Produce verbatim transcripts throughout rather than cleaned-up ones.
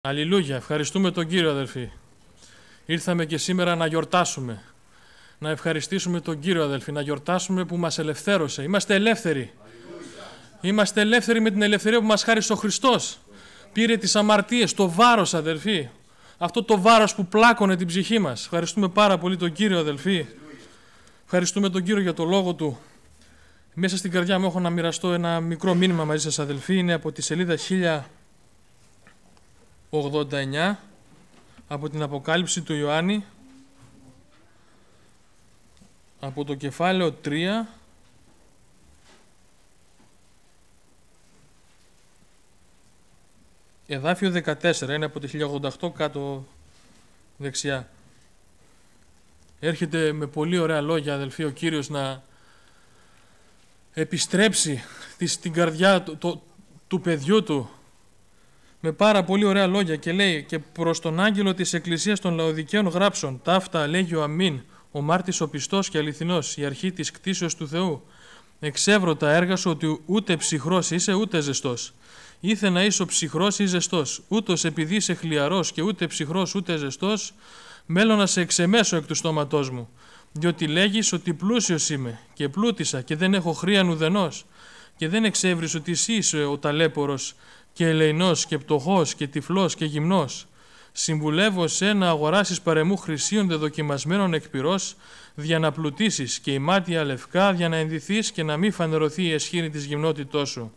Αλληλούια, ευχαριστούμε τον Κύριο, αδελφοί. Ήρθαμε και σήμερα να γιορτάσουμε. Να ευχαριστήσουμε τον Κύριο, αδελφοί, να γιορτάσουμε που μας ελευθέρωσε. Είμαστε ελεύθεροι. Είμαστε ελεύθεροι με την ελευθερία που μας χάρισε ο Χριστός. Πήρε τις αμαρτίες, το βάρος, αδελφοί. Αυτό το βάρος που πλάκωνε την ψυχή μας. Ευχαριστούμε πάρα πολύ τον Κύριο, αδελφοί. Ευχαριστούμε τον Κύριο για το λόγο Του. Μέσα στην καρδιά μου έχω να μοιραστώ ένα μικρό μήνυμα μαζί σας, αδελφοί. Είναι από τη σελίδα χίλια ογδόντα εννιά, από την Αποκάλυψη του Ιωάννη, από το κεφάλαιο τρία, εδάφιο δεκατέσσερα, είναι από τη χίλια ογδόντα οκτώ κάτω δεξιά. Έρχεται με πολύ ωραία λόγια, αδελφοί, ο Κύριος να επιστρέψει στην καρδιά το, το, του παιδιού Του με πάρα πολύ ωραία λόγια και λέει: «Και προς τον άγγελο της Εκκλησίας των Λαοδικαίων γράψον, ταύτα λέγει ο αμήν, ο μάρτης ο πιστός και αληθινός, η αρχή της κτήσεως του Θεού. Εξεύρω τα έργα σου ότι ούτε ψυχρός είσαι ούτε ζεστός. Ήθε να είσαι ψυχρός ή ζεστός, ούτως επειδή είσαι χλιαρός και ούτε ψυχρός ούτε ζεστός, μέλλον να σε εξεμέσω εκ του στόματός μου. Διότι λέγεις ότι πλούσιος είμαι και πλούτησα και δεν έχω χρίαν ουδενός, και δεν εξεύρεις ότι εσύ είσαι ο ταλέπορος και ελεηνός και πτωχός και τυφλός και γυμνός. Συμβουλεύω σε να αγοράσεις παρεμού χρυσίων δεδοκιμασμένων εκ πυρός, δια να πλουτίσεις, και η μάτια λευκά, δια να ενδυθείς και να μην φανερωθεί η αισχήνη της γυμνότητός σου.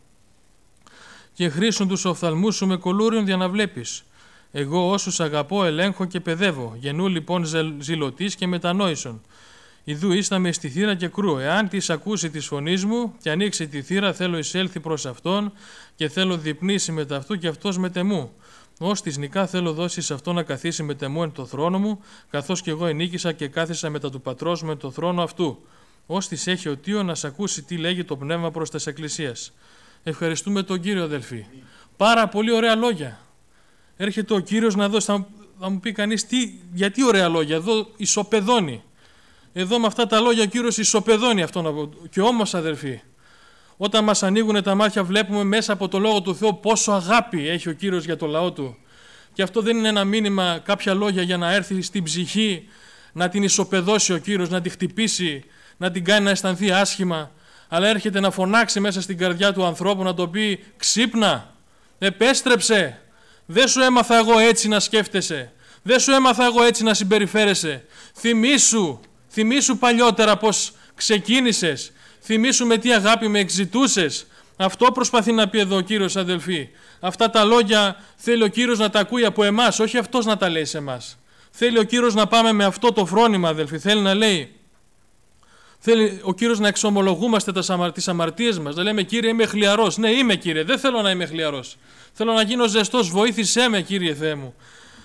Και χρήσουν τους οφθαλμούς σου με κολούριον δια να βλέπεις. Εγώ όσους αγαπώ ελέγχω και παιδεύω, γεννού λοιπόν ζηλωτής και μετανόησον. Ιδού ίσταμε στη θύρα και κρού. Εάν της ακούσει της φωνής μου και ανοίξει τη θύρα, θέλω εισέλθει προς αυτόν και θέλω διπνήσει μετ' αυτού και αυτός μετ' εμού. Ως της νικά θέλω δώσει σε αυτό να καθίσει μετ' εμού εν το θρόνο μου, καθώς και εγώ ενίκησα και κάθισα μετά του πατρός μου εν το θρόνο αυτού. Ως της έχει ο Τίο να σ' ακούσει τι λέγει το πνεύμα προς τας εκκλησίας». Ευχαριστούμε τον Κύριο, αδελφοί. Πάρα πολύ ωραία λόγια. Έρχεται ο Κύριος να δώσει, θα, θα μου πει κανείς, τι, γιατί ωραία λόγια, εδώ ισοπεδώνει. Εδώ με αυτά τα λόγια ο Κύριος ισοπεδώνει αυτόν. Και όμως, αδελφοί, όταν μας ανοίγουν τα μάτια βλέπουμε μέσα από το Λόγο του Θεού πόσο αγάπη έχει ο Κύριος για το λαό Του. Και αυτό δεν είναι ένα μήνυμα, κάποια λόγια για να έρθει στην ψυχή, να την ισοπεδώσει ο Κύριος, να τη χτυπήσει, να την κάνει να αισθανθεί άσχημα, αλλά έρχεται να φωνάξει μέσα στην καρδιά του ανθρώπου, να το πει: «Ξύπνα, επέστρεψε, δεν σου έμαθα εγώ έτσι να σκέφτεσαι, δεν σου έμαθα εγώ έτσι να συμπεριφέρεσαι, θυμήσου, θυμήσου παλιότερα πως ξεκίνησες, θυμήσου με τι αγάπη με εξητούσες». Αυτό προσπαθεί να πει εδώ ο Κύριος, αδελφοί. Αυτά τα λόγια θέλει ο Κύριος να τα ακούει από εμάς, όχι αυτός να τα λέει σε εμάς. Θέλει ο Κύριος να πάμε με αυτό το φρόνημα, αδελφοί. Θέλει να λέει, θέλει ο Κύριος να εξομολογούμαστε τις αμαρτίες μας, να λέμε: «Κύριε, είμαι χλιαρός». Ναι, είμαι, Κύριε, δεν θέλω να είμαι χλιαρός. Θέλω να γίνω ζεστός, βοήθησέ με, Κύριε Θεέ μου.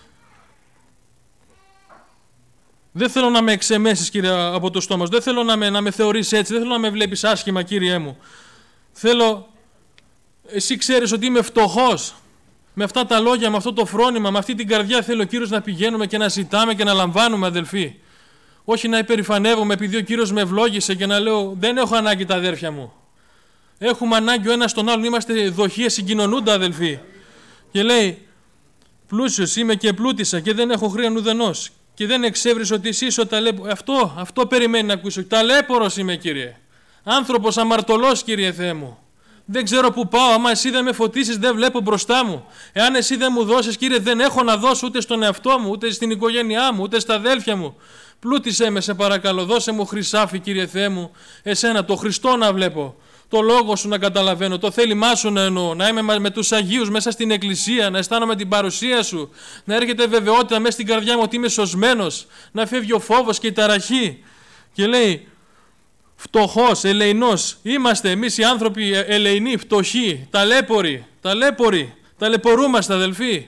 Δεν θέλω να με εξεμέσεις, Κύριε, από το στόμα σου. Δεν θέλω να με, να με θεωρείς έτσι. Δεν θέλω να με βλέπεις άσχημα, Κύριε μου. Θέλω, εσύ ξέρεις ότι είμαι φτωχός. Με αυτά τα λόγια, με αυτό το φρόνημα, με αυτή την καρδιά θέλει ο Κύριος να πηγαίνουμε και να ζητάμε και να λαμβάνουμε, αδελφοί. Όχι να υπερηφανεύομαι επειδή ο Κύριος με ευλόγησε και να λέω: «Δεν έχω ανάγκη τα αδέρφια μου». Έχουμε ανάγκη ο ένας τον άλλον. Είμαστε δοχείες συγκοινωνούντα, αδελφοί. Και λέει: «Πλούσιος είμαι και πλούτησα και δεν έχω χρίαν ουδενός. Και δεν εξεύρεις ότι εσύ είσαι ο ταλέπορος». Αυτό, αυτό περιμένει να ακούσει. Ταλέπορος είμαι, Κύριε. Άνθρωπος αμαρτωλός, Κύριε Θεέ μου. Δεν ξέρω που πάω. Άμα εσύ δεν με φωτίσεις, δεν βλέπω μπροστά μου. Εάν εσύ δεν μου δώσεις, Κύριε, δεν έχω να δώσω ούτε στον εαυτό μου, ούτε στην οικογένειά μου, ούτε στα αδέλφια μου. Πλούτησέ με, σε παρακαλώ. Δώσε μου χρυσάφι, Κύριε Θεέ μου. Εσένα, το Χριστό να βλέπω. Το λόγο σου να καταλαβαίνω, το θέλημά σου να εννοώ, να είμαι με τους Αγίους μέσα στην Εκκλησία, να αισθάνομαι την παρουσία σου, να έρχεται βεβαιότητα μέσα στην καρδιά μου ότι είμαι σωσμένος, να φεύγει ο φόβος και η ταραχή. Και λέει: «Φτωχός, ελεηνός, είμαστε εμείς οι άνθρωποι ελεηνοί, φτωχοί, ταλέποροι, ταλέποροι, ταλαιπωρούμαστε, αδελφοί».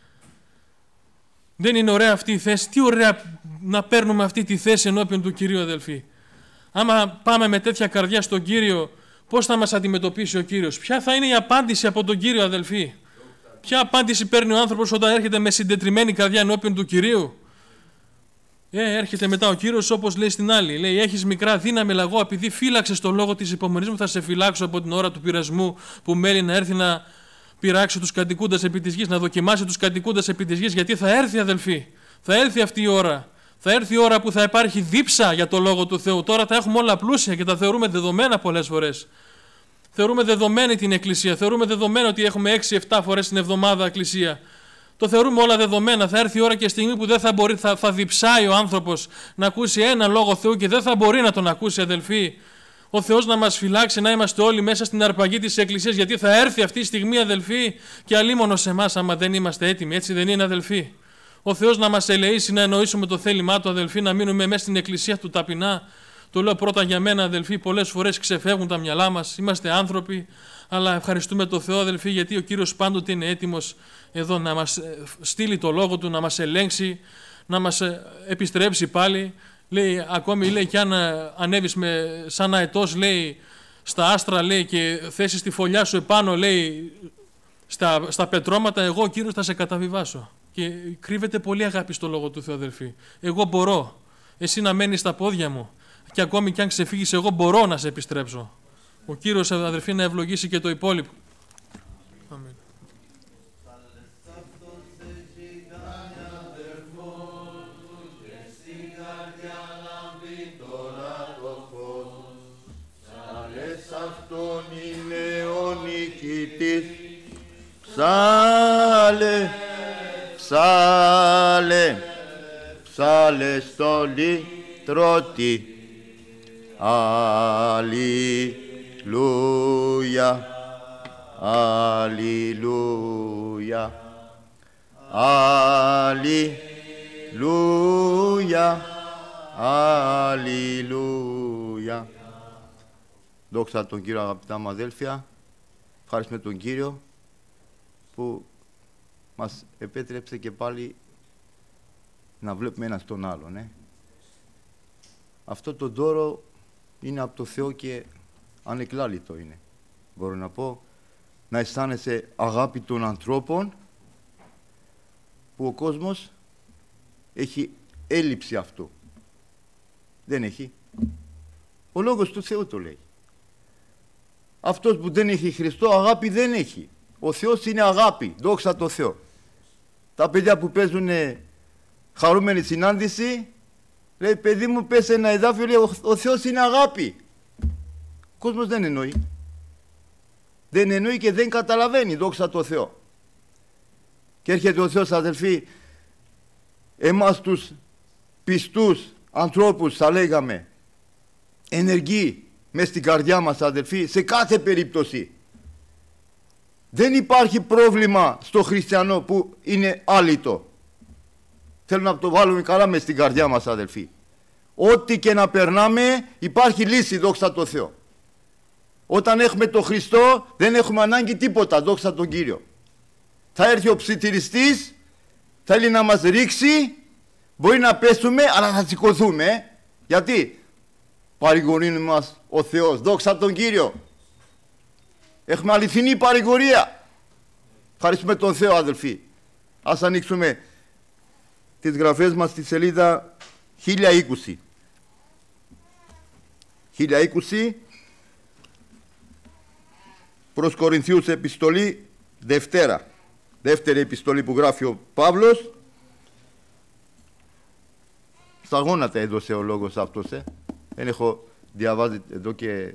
Δεν είναι ωραία αυτή η θέση? Τι ωραία να παίρνουμε αυτή τη θέση ενώπιον του Κυρίου, αδελφοί. Άμα πάμε με τέτοια καρδιά στον Κύριο, πώς θα μας αντιμετωπίσει ο Κύριος? Ποια θα είναι η απάντηση από τον Κύριο, αδελφοί? Ποια απάντηση παίρνει ο άνθρωπος όταν έρχεται με συντετριμμένη καρδιά ενώπιον του Κυρίου? Ε, έρχεται μετά ο Κύριος, όπως λέει στην άλλη. Λέει: «Έχεις μικρά δύναμη, αλλά εγώ επειδή φύλαξες το λόγο της υπομονής μου, θα σε φυλάξω από την ώρα του πειρασμού που μέλει να έρθει να πειράξει τους κατοικούντες επί της γης, να δοκιμάσει τους κατοικούντες επί της γης, γιατί θα έρθει, αδελφοί, θα έρθει αυτή η ώρα. Θα έρθει η ώρα που θα υπάρχει δίψα για το Λόγο του Θεού. Τώρα τα έχουμε όλα πλούσια και τα θεωρούμε δεδομένα πολλές φορές. Θεωρούμε δεδομένη την Εκκλησία, θεωρούμε δεδομένο ότι έχουμε έξι εφτά φορές την εβδομάδα Εκκλησία. Το θεωρούμε όλα δεδομένα. Θα έρθει η ώρα και στιγμή που δεν θα μπορεί, θα, θα διψάει ο άνθρωπος να ακούσει ένα Λόγο Θεού και δεν θα μπορεί να τον ακούσει, αδελφοί. Ο Θεός να μας φυλάξει, να είμαστε όλοι μέσα στην αρπαγή της Εκκλησίας, γιατί θα έρθει αυτή η στιγμή, αδελφοί, και αλίμονο σε εμάς άμα δεν είμαστε έτοιμοι. Έτσι δεν είναι, αδελφοί? Ο Θεός να μας ελεήσει να εννοήσουμε το θέλημά Του, αδελφοί, να μείνουμε μέσα στην Εκκλησία Του ταπεινά. Το λέω πρώτα για μένα, αδελφοί, πολλές φορές ξεφεύγουν τα μυαλά μας. Είμαστε άνθρωποι, αλλά ευχαριστούμε τον Θεό, αδελφοί, γιατί ο Κύριος πάντοτε είναι έτοιμος εδώ να μας στείλει το Λόγο Του, να μας ελέγξει, να μας επιστρέψει πάλι. Λέει, ακόμη λέει, κι αν ανέβεις με, σαν αετός, λέει, στα άστρα, λέει, και θέσεις τη φωλιά σου επάνω, λέει, στα, στα πετρώματα, εγώ, ο Κύριος, θα σε καταβιβάσω. Και κρύβεται πολύ αγάπη στο Λόγο του Θεού, αδελφοί. Εγώ μπορώ, εσύ να μένεις στα πόδια μου, και ακόμη κι αν ξεφύγεις, εγώ μπορώ να σε επιστρέψω. Ο Κύριος, αδελφοί, να ευλογήσει και το υπόλοιπο. Αμήν. Αυτόν είναι ο νικητής. Ψάλε, ψάλε, ψάλε στο λυτρώτη. Αλληλούια, αλληλούια, αλληλούια, αλληλούια. Δόξα τον Κύριο, αγαπητά μου αδέλφια. Ευχαριστούμε τον Κύριο που μας επέτρεψε και πάλι να βλέπουμε ένας τον άλλον. Ε. Αυτό το δώρο είναι από το Θεό και ανεκλάλητο είναι. Μπορώ να πω, να αισθάνεσαι αγάπη των ανθρώπων, που ο κόσμος έχει έλλειψη αυτού. Δεν έχει. Ο Λόγος του Θεού το λέει. Αυτός που δεν έχει Χριστό, αγάπη δεν έχει. Ο Θεός είναι αγάπη, δόξα τω Θεώ. Τα παιδιά που παίζουν χαρούμενη συνάντηση, λέει, παιδί μου, πες ένα εδάφιο, λέει, ο, ο Θεός είναι αγάπη. Ο κόσμος δεν εννοεί. Δεν εννοεί και δεν καταλαβαίνει, δόξα τω Θεώ. Και έρχεται ο Θεός, αδελφοί, εμάς τους πιστούς ανθρώπους, θα λέγαμε, ενεργεί μες στην καρδιά μας, αδελφοί, σε κάθε περίπτωση. Δεν υπάρχει πρόβλημα στο χριστιανό που είναι άλυτο. Θέλω να το βάλουμε καλά μες στην καρδιά μας, αδελφοί. Ό,τι και να περνάμε, υπάρχει λύση, δόξα τω Θεώ. Όταν έχουμε τον Χριστό, δεν έχουμε ανάγκη τίποτα, δόξα τον Κύριο. Θα έρθει ο ψιθυριστής, θέλει να μας ρίξει, μπορεί να πέσουμε, αλλά θα σηκωθούμε. Γιατί? Παρηγορεί μας ο Θεός, δόξα τον Κύριο. Έχουμε αληθινή παρηγορία. Ευχαριστούμε τον Θεό, αδελφοί. Ας ανοίξουμε τις γραφές μας στη σελίδα χίλια είκοσι. χίλια είκοσι, προς Κορινθίους επιστολή, Δευτέρα. Δεύτερη επιστολή που γράφει ο Παύλος. Στα γόνατα έδωσε ο λόγος αυτός, ε. Δεν έχω διαβάσει εδώ και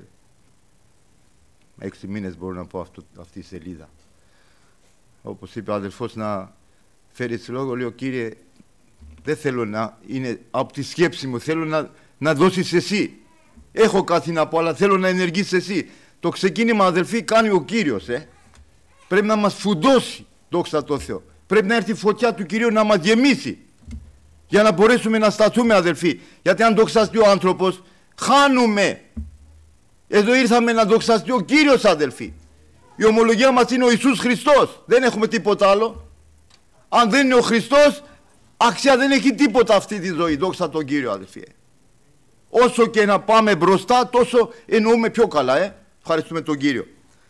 έξι μήνες, μπορώ να πω, αυτό, αυτή η σελίδα. Όπως είπε ο αδελφός να φέρει λόγο, λέω, Κύριε, δεν θέλω να είναι από τη σκέψη μου, θέλω να, να δώσεις εσύ. Έχω κάτι να πω, αλλά θέλω να ενεργήσεις εσύ. Το ξεκίνημα, αδελφοί, κάνει ο Κύριος, ε. Πρέπει να μας φουντώσει, δόξα τω Θεώ. Πρέπει να έρθει η φωτιά του Κυρίου να μας γεμίσει, για να μπορέσουμε να σταθούμε, αδελφοί. Γιατί αν δοξαστεί ο άνθρωπος, χάνουμε. Εδώ ήρθαμε να δοξαστεί ο Κύριος, αδελφοί. Η ομολογία μας είναι ο Ιησούς Χριστός. Δεν έχουμε τίποτα άλλο. Αν δεν είναι ο Χριστός, αξία δεν έχει τίποτα αυτή τη ζωή. Δόξα τον Κύριο, αδελφοί. Όσο και να πάμε μπροστά, τόσο εννοούμε πιο καλά. Ε. Ευχαριστούμε τον Κύριο.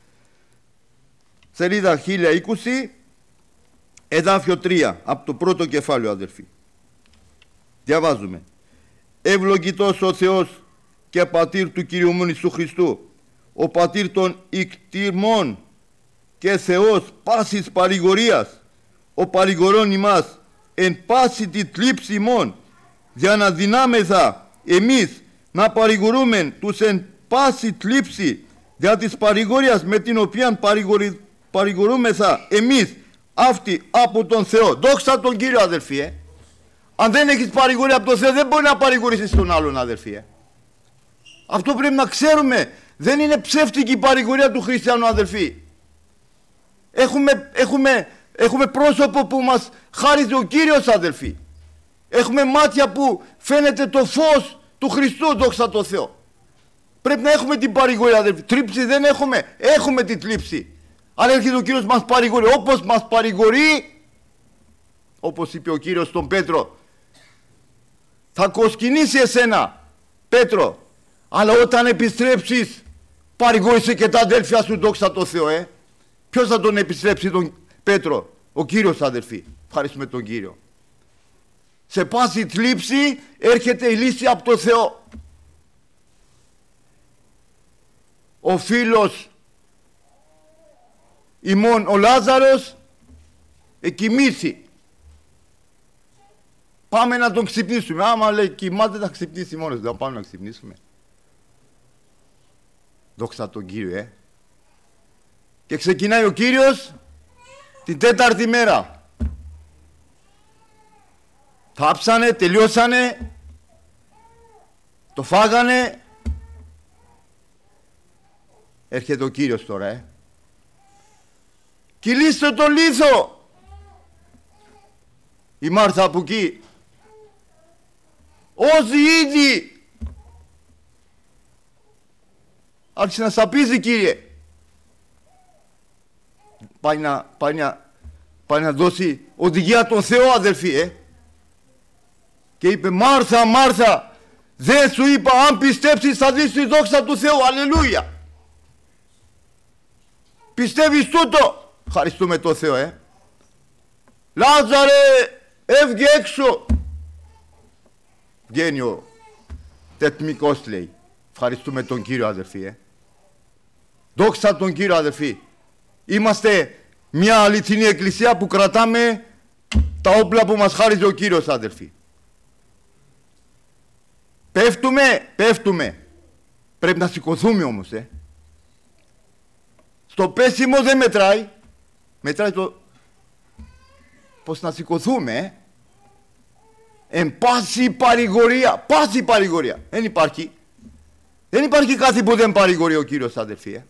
Σελίδα χίλια είκοσι, εδάφιο τρία, από το πρώτο κεφάλαιο, αδελφοί. Διαβάζουμε. Ευλογητός ο Θεός και Πατήρ του Κυρίου μου Ιησού Χριστού, ο Πατήρ των ικτήμων και Θεός πάσης παρηγορίας, ο παρηγορών ημάς, εν πάση τη θλίψη ημών, για να δυνάμεθα εμείς να παρηγορούμε τους εν πάση θλίψη, δια της παρηγορίας με την οποία παρηγορη, παρηγορούμεθα εμείς αυτή από τον Θεό. Δόξα τον Κύριο, αδελφοί. Ε. Αν δεν έχεις παρηγορία από τον Θεό, δεν μπορεί να παρηγορήσεις τον άλλον, αδελφοί. Ε. Αυτό πρέπει να ξέρουμε. Δεν είναι ψεύτικη η παρηγορία του χριστιανού, αδελφοί. Έχουμε, έχουμε, έχουμε πρόσωπο που μας χάριζε ο Κύριος, αδελφοί. Έχουμε μάτια που φαίνεται το φως του Χριστού, δόξα τω Θεώ. Πρέπει να έχουμε την παρηγορία, αδελφοί. Τρίψη δεν έχουμε. Έχουμε την θλίψη. Αλλά έρχεται ο Κύριος μας παρηγορεί. Όπως μας παρηγορεί, όπως είπε ο Κύριος στον Πέτρο, θα κοσκινήσει εσένα, Πέτρο, αλλά όταν επιστρέψεις, παρηγόρησε και τα αδέλφια σου, δόξα τω Θεώ. Ε. Ποιος θα τον επιστρέψει τον Πέτρο? Ο Κύριος, αδελφοί. Ευχαριστούμε τον Κύριο. Σε πάση θλίψη έρχεται η λύση από το Θεό. Ο φίλος ημών ο Λάζαρος εκοιμήθη. Πάμε να τον ξυπνήσουμε. Άμα λέει κοιμάται, θα ξυπνήσει μόνος. Δεν πάμε να ξυπνήσουμε. Δόξα τον Κύριο, ε. Και ξεκινάει ο Κύριος την τέταρτη μέρα. Θάψανε, τελειώσανε, το φάγανε. Έρχεται ο Κύριος τώρα, ε. Κυλήστε το λίθο. Η Μάρθα από εκεί, όσοι ήδη, άρχισε να σαπίζει, Κύριε. Πάει να, πάει να, πάει να δώσει οδηγία τον Θεό, αδελφοί, ε. Και είπε, Μάρθα, Μάρθα, δεν σου είπα, αν πιστέψεις θα δεις τη δόξα του Θεού. Αλληλούια. Πιστεύεις τούτο? Ευχαριστούμε το Θεό, ε. Λάζαρε, έβγε έξω. Βγαίνει ο τετμικός, λέει. Ευχαριστούμε τον Κύριο, αδελφοί, ε. Δόξα τον Κύριο, αδελφοί. Είμαστε μια αληθινή εκκλησία που κρατάμε τα όπλα που μας χάριζε ο Κύριος, αδελφοί. Πέφτουμε, πέφτουμε. Πρέπει να σηκωθούμε όμως, ε. Στο πέσιμο δεν μετράει. Μετράει το πως να σηκωθούμε, ε. Εν πάση παρηγορία. Πάση παρηγορία. Δεν υπάρχει. Δεν υπάρχει κάτι που δεν παρηγορεί ο Κύριος, αδελφοί, ε.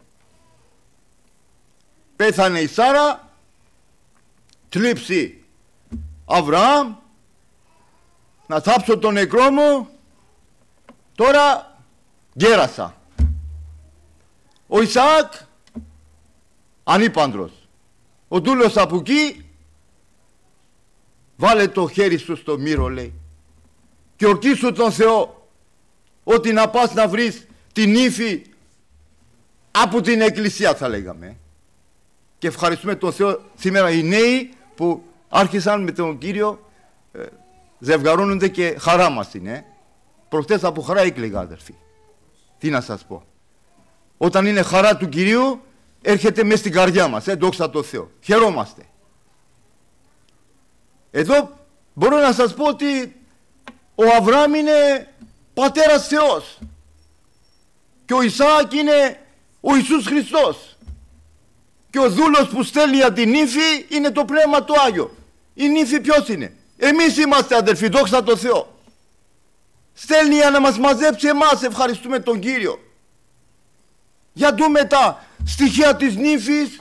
Πέθανε η Σάρα, θλίψη Αβραάμ, να θάψω τον νεκρό μου, τώρα γέρασα. Ο Ισαάκ, ανήπαντρος. Ο δούλος από εκεί, βάλε το χέρι σου στο μύρο, λέει, και ορκίσου τον Θεό, ότι να πας να βρεις την ύφη από την εκκλησία, θα λέγαμε. Και ευχαριστούμε τον Θεό σήμερα οι νέοι που άρχισαν με τον Κύριο, ε, ζευγαρώνονται και χαρά μας είναι. Προχτές από χαρά έκλαιγα, αδερφοί. Τι να σας πω. Όταν είναι χαρά του Κυρίου, έρχεται μέσα στην καρδιά μας, ε, δόξα τω Θεώ. Χαιρόμαστε. Εδώ μπορώ να σας πω ότι ο Αβραάμ είναι πατέρας Θεός και ο Ισαάκ είναι ο Ιησούς Χριστός. Και ο δούλος που στέλνει για την ύφη είναι το Πνεύμα του Άγιο. Η νύφη ποιος είναι? Εμείς είμαστε, αδελφοί, δόξα τω Θεώ. Στέλνει για να μας μαζέψει εμάς, ευχαριστούμε τον Κύριο. Για δούμε τα στοιχεία της νύφης.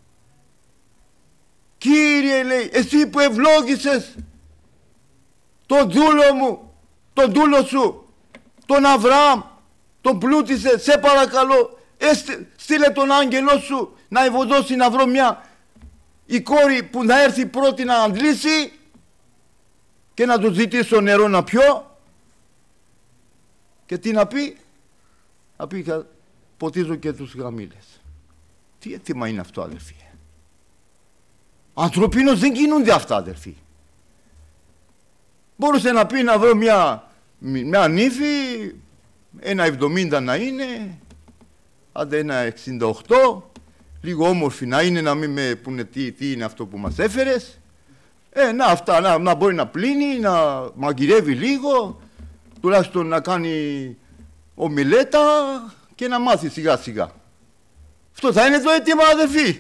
Κύριε, λέει, εσύ που ευλόγησες τον δούλο μου, τον δούλο σου, τον Αβραάμ, τον πλούτησε, σε παρακαλώ, έστε, στείλε τον άγγελό σου να ευωδώσει να βρω μια η κόρη που να έρθει πρώτη να αντλήσει και να του ζητήσω νερό να πιω. Και τι να πει? Να πει, ποτίζω και τους γαμήλες. Τι αίτημα είναι αυτό, αδελφοί? Ανθρωπίνως δεν κινούνται αυτά, αδελφοί. Μπορούσε να πει να βρω μια, μια νύφη, ένα εβδομήντα να είναι, άντε ένα εξήντα οκτώ, λίγο όμορφοι να είναι, να μην με πούνε τι, τι είναι αυτό που μας έφερες. Ε, να αυτά, να, να μπορεί να πλύνει, να μαγειρεύει λίγο, τουλάχιστον να κάνει ομιλέτα και να μάθει σιγά σιγά. Αυτό θα είναι το αίτημα, αδελφοί?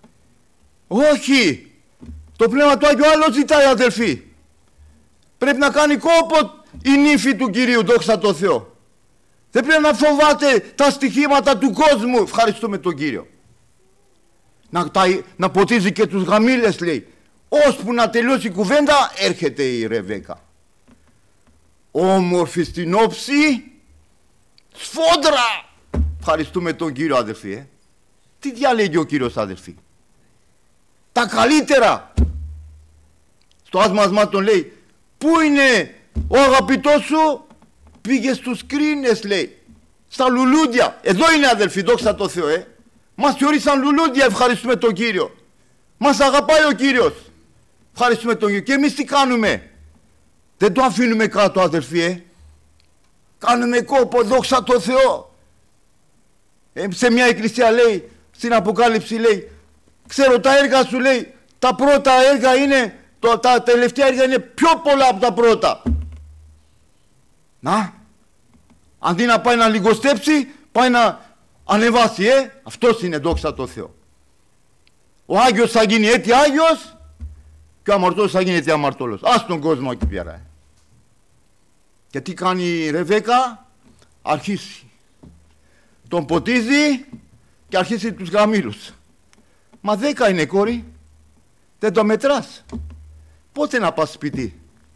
Όχι. Το Πνεύμα του Άγιου άλλο ζητάει, αδελφοί. Πρέπει να κάνει κόπο η νύφη του Κυρίου, δόξα τω Θεώ. Δεν πρέπει να φοβάται τα στοιχήματα του κόσμου. Ευχαριστούμε τον Κύριο. Να, τα, να ποτίζει και τους γαμήλες, λέει. Ώσπου να τελειώσει η κουβέντα, έρχεται η Ρεβέκα. Όμορφη στην όψη, σφόντρα. Ευχαριστούμε τον Κύριο, αδελφοί. Ε. Τι διαλέγει ο Κύριος, αδελφοί? Τα καλύτερα. Στο άσμασμα τον λέει, πού είναι ο αγαπητός σου? Πήγε στους κρίνες, λέει, στα λουλούδια. Εδώ είναι, αδελφοί, δόξα τω Θεώ. Ε. Μας θεωρήσαν λουλούδια, ευχαριστούμε τον Κύριο. Μας αγαπάει ο Κύριος. Ευχαριστούμε τον Κύριο. Και εμείς τι κάνουμε? Δεν το αφήνουμε κάτω, αδελφοί. Ε. Κάνουμε κόπο, δόξα τω Θεώ. Ε, σε μια εκκλησία, λέει, στην Αποκάλυψη, λέει, ξέρω τα έργα σου, λέει, τα πρώτα έργα είναι, το, τα τελευταία έργα είναι πιο πολλά από τα πρώτα. Να, αντί να πάει να λιγοστέψει, πάει να ανεβάσει, ε. Αυτός είναι, δόξα τω Θεώ. Ο Άγιος θα γίνει έτη Άγιος και ο αμαρτωλός θα γίνει έτη αμαρτωλός. Ας τον κόσμο εκεί πέρα. Ε. Και τι κάνει η Ρεβέκα? Αρχίσει. Τον ποτίζει και αρχίσει τους γαμήλους. Μα δέκα είναι, κόρη. Δεν το μετράς. Πότε να πας σπίτι?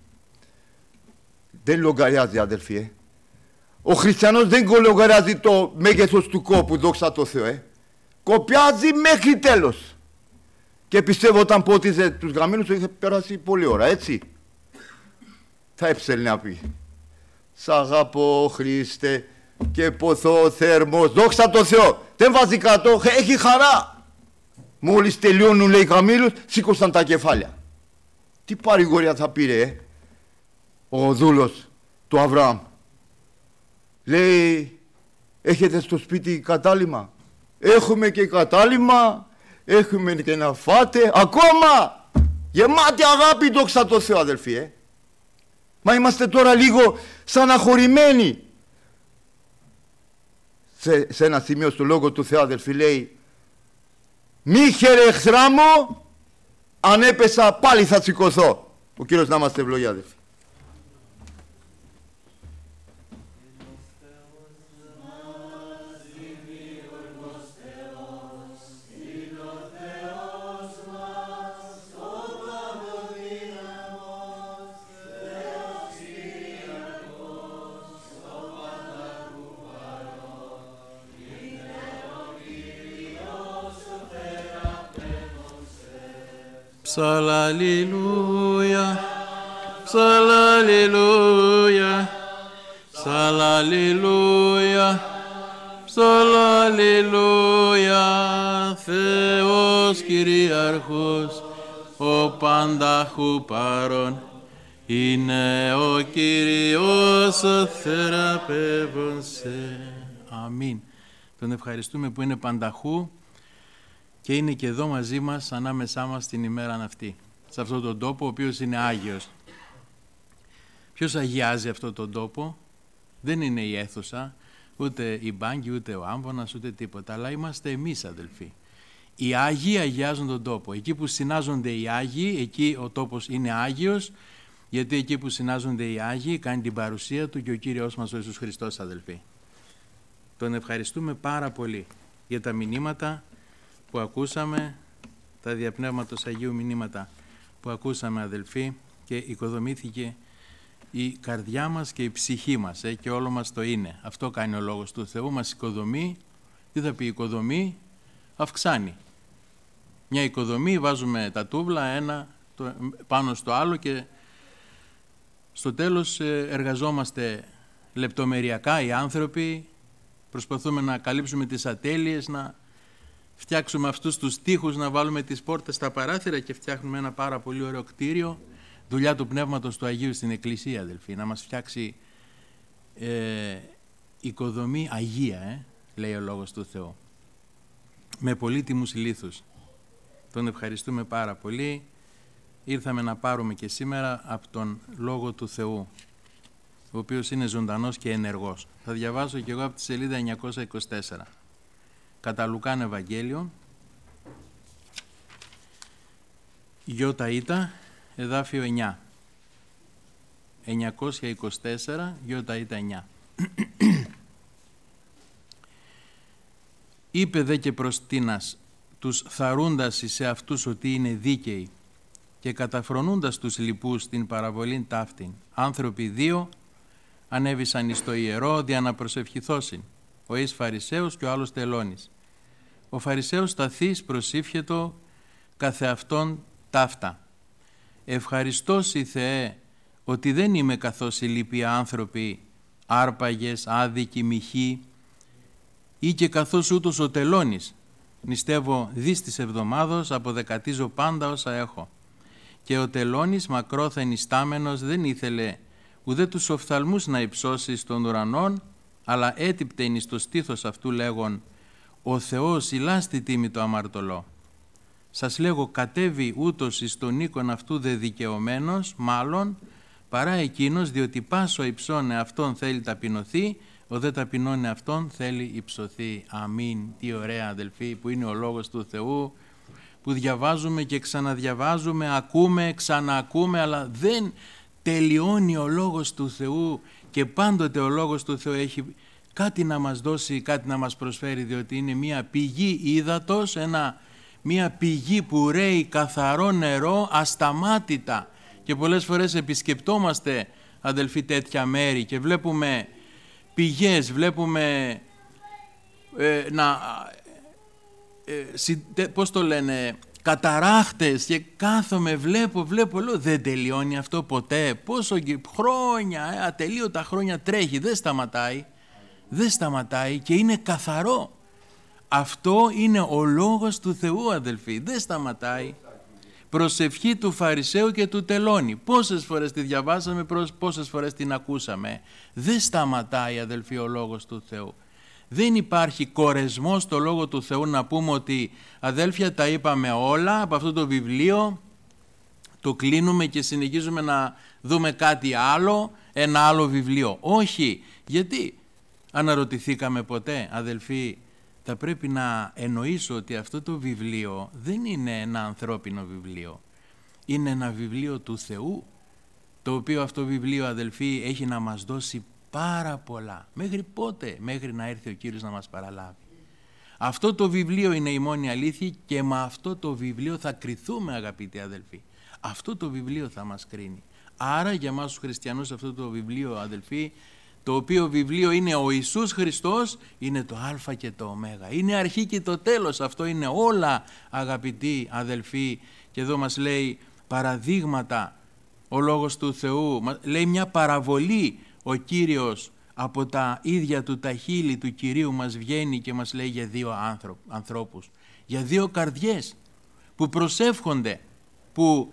Δεν λογαριάζει, αδελφοί. Ε. Ο χριστιανός δεν λογαριάζει το μέγεθος του κόπου, δόξα τω Θεώ. Ε. Κοπιάζει μέχρι τέλος. Και πιστεύω όταν πότιζε τους γαμήλους είχε περάσει πολλή ώρα, έτσι. Θα έψελνε να πει, σ' αγαπώ, Χριστέ, και ποθώ θερμός, δόξα τω Θεώ. Δεν βάζει κάτω, έχει χαρά. Μόλις τελειώνουν, λέει, οι γαμήλους, σήκωσαν τα κεφάλια. Τι παρηγοριά θα πήρε, ε, ο δούλος του Αβραάμ? Λέει, έχετε στο σπίτι κατάλημα? Έχουμε και κατάλημα, έχουμε και να φάτε, ακόμα γεμάτη αγάπη, δόξα τω Θεώ, αδελφοί. Ε. Μα είμαστε τώρα λίγο στεναχωρημένοι. Σε, σε ένα σημείο στο Λόγο του Θεού, αδελφοί, λέει, μη χαίρε εχθρά μου, αν έπεσα πάλι θα σηκωθώ. Ο Κύριος να είμαστε ευλογοί, αδελφοί. Ψαλαλληλούια, ψαλαλληλούια, ψαλαλληλούια, ψαλαλληλούια, Θεός Κυριαρχός, ο πανταχού παρών, είναι ο Κύριος ο θεραπεύων σε. Αμήν. Τον ευχαριστούμε που είναι πανταχού και είναι και εδώ μαζί μας, ανάμεσά μας την ημέρα αυτή, σε αυτόν τον τόπο, ο οποίος είναι Άγιος. Ποιος αγιάζει αυτόν τον τόπο? Δεν είναι η αίθουσα, ούτε η μπάγκη, ούτε ο άμβονας, ούτε τίποτα, αλλά είμαστε εμείς, αδελφοί. Οι Άγιοι αγιάζουν τον τόπο. Εκεί που συνάζονται οι Άγιοι, εκεί ο τόπος είναι Άγιος, γιατί εκεί που συνάζονται οι Άγιοι κάνει την παρουσία του και ο Κύριος μας ο Ιησούς Χριστός, αδελφοί. Τον ευχαριστούμε πάρα πολύ για τα μηνύματα που ακούσαμε, τα διαπνεύματος Αγίου μηνύματα που ακούσαμε, αδελφοί, και οικοδομήθηκε η καρδιά μας και η ψυχή μας, ε, και όλο μας το είναι. Αυτό κάνει ο Λόγος του Θεού, μας οικοδομεί. Τι θα πει οικοδομή? Αυξάνει. Μια οικοδομή, βάζουμε τα τούβλα ένα το, πάνω στο άλλο και στο τέλος ε, εργαζόμαστε λεπτομεριακά οι άνθρωποι, προσπαθούμε να καλύψουμε τις ατέλειες, να φτιάξουμε αυτούς τους τοίχους, να βάλουμε τις πόρτες στα παράθυρα και φτιάχνουμε ένα πάρα πολύ ωραίο κτίριο. Δουλειά του Πνεύματος του Αγίου στην Εκκλησία, αδελφοί, να μας φτιάξει ε, οικοδομή Αγία, ε, λέει ο Λόγος του Θεού. με πολύτιμους λίθους. Τον ευχαριστούμε πάρα πολύ. Ήρθαμε να πάρουμε και σήμερα από τον Λόγο του Θεού, ο οποίος είναι ζωντανός και ενεργός. Θα διαβάσω και εγώ από τη σελίδα εννιακόσια είκοσι τέσσερα. Κατά Λουκάν Ευαγγέλιο, Ιώτα Ήτα, εδάφιο εννιά. εννιακόσια είκοσι τέσσερα, Ιώτα Ήτα εννιά. Είπε δε και προς Τίνας, τους θαρούντας σε αυτούς ότι είναι δίκαιοι και καταφρονούντας τους λοιπούς την παραβολήν ταύτην. Άνθρωποι δύο ανέβησαν εις το ιερό δια να προσευχηθώσιν, ο εις Φαρισαίος και ο άλλος τελώνης. Ο Φαρισαίος σταθής προσήφιετο καθεαυτόν ταύτα. Ευχαριστώς η Θεέ ότι δεν είμαι καθώς οι λοιποί άνθρωποι, άρπαγες, άδικοι, μοιχοί, ή και καθώς ούτως ο τελώνης. Νηστεύω δις της εβδομάδος, αποδεκατίζω πάντα όσα έχω. Και ο τελώνης μακρόθεν ιστάμενος δεν ήθελε ουδέ τους οφθαλμούς να υψώσει στον ουρανόν, αλλά έτυπτεν εις το στήθος αυτού λέγον, ο Θεός ηλάστη τίμη το αμαρτωλό. Σας λέγω κατέβει ούτως εις τον οίκον αυτού δε δικαιωμένος, μάλλον, παρά εκείνος, διότι πάσο υψών εαυτόν θέλει ταπεινωθεί, ο δε ταπεινών εαυτόν θέλει υψωθεί. Αμήν. Τι ωραία αδελφοί που είναι ο Λόγος του Θεού, που διαβάζουμε και ξαναδιαβάζουμε, ακούμε, ξαναακούμε, αλλά δεν τελειώνει ο Λόγος του Θεού και πάντοτε ο Λόγος του Θεού έχει κάτι να μας δώσει, κάτι να μας προσφέρει, διότι είναι μια πηγή ύδατος, ένα, μια πηγή που ρέει καθαρό νερό ασταμάτητα. Και πολλές φορές επισκεπτόμαστε, αδελφοί, τέτοια μέρη και βλέπουμε πηγές, βλέπουμε ε, να, ε, συ, πώς το λένε, καταράχτες και κάθομαι, βλέπω, βλέπω, λέω δεν τελειώνει αυτό ποτέ, πόσο χρόνια, ε, ατελείωτα χρόνια τρέχει, δεν σταματάει, δεν σταματάει και είναι καθαρό. Αυτό είναι ο Λόγος του Θεού, αδελφοί, δεν σταματάει. Προσευχή του Φαρισαίου και του τελώνη. Πόσες φορές τη διαβάσαμε, πόσες φορές την ακούσαμε. Δεν σταματάει, αδελφοί, ο Λόγος του Θεού. Δεν υπάρχει κορεσμό στο Λόγο του Θεού να πούμε ότι αδέλφια τα είπαμε όλα από αυτό το βιβλίο, το κλείνουμε και συνεχίζουμε να δούμε κάτι άλλο, ένα άλλο βιβλίο. Όχι. Γιατί αναρωτηθήκαμε ποτέ, αδελφοί, θα πρέπει να εννοήσω ότι αυτό το βιβλίο δεν είναι ένα ανθρώπινο βιβλίο. Είναι ένα βιβλίο του Θεού, το οποίο αυτό βιβλίο, αδελφοί, έχει να μας δώσει πάρα πολλά. Μέχρι πότε? Μέχρι να έρθει ο Κύριος να μας παραλάβει. Αυτό το βιβλίο είναι η μόνη αλήθεια και με αυτό το βιβλίο θα κριθούμε, αγαπητοί αδελφοί. Αυτό το βιβλίο θα μας κρίνει. Άρα για εμάς τους χριστιανούς αυτό το βιβλίο, αδελφοί, το οποίο βιβλίο είναι ο Ιησούς Χριστός, είναι το Α και το Ω. Είναι αρχή και το τέλος. Αυτό είναι όλα, αγαπητοί αδελφοί. Και εδώ μας λέει παραδείγματα ο Λόγος του Θεού. Λέει μια παραβολή ο Κύριος από τα ίδια του τα χείλη του Κυρίου μας βγαίνει και μας λέει για δύο ανθρώπους. Για δύο καρδιές που προσεύχονται, που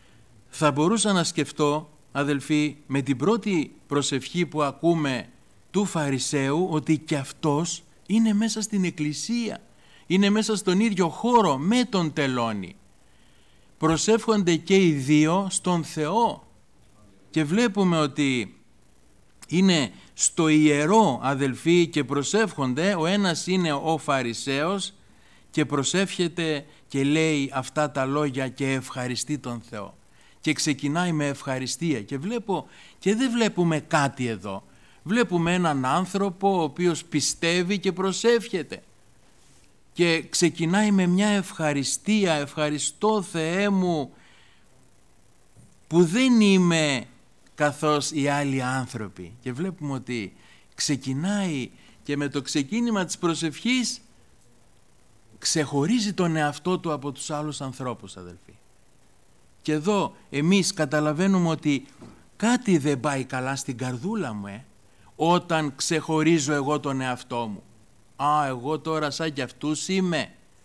θα μπορούσα να σκεφτώ, αδελφοί, με την πρώτη προσευχή που ακούμε του Φαρισαίου, ότι και αυτός είναι μέσα στην εκκλησία, είναι μέσα στον ίδιο χώρο με τον τελώνη. Προσεύχονται και οι δύο στον Θεό και βλέπουμε ότι είναι στο ιερό, αδελφοί, και προσεύχονται. Ο ένας είναι ο Φαρισαίος και προσεύχεται και λέει αυτά τα λόγια και ευχαριστεί τον Θεό. Και ξεκινάει με ευχαριστία και βλέπω και δεν βλέπουμε κάτι εδώ. Βλέπουμε έναν άνθρωπο ο οποίος πιστεύει και προσεύχεται και ξεκινάει με μια ευχαριστία. Ευχαριστώ Θεέ μου που δεν είμαι καθώς οι άλλοι άνθρωποι. Και βλέπουμε ότι ξεκινάει και με το ξεκίνημα της προσευχής ξεχωρίζει τον εαυτό του από τους άλλους ανθρώπους, αδελφοί. Και εδώ εμείς καταλαβαίνουμε ότι κάτι δεν πάει καλά στην καρδούλα μου, ε, όταν ξεχωρίζω εγώ τον εαυτό μου. Α, εγώ τώρα σαν κι αυτούς είμαι.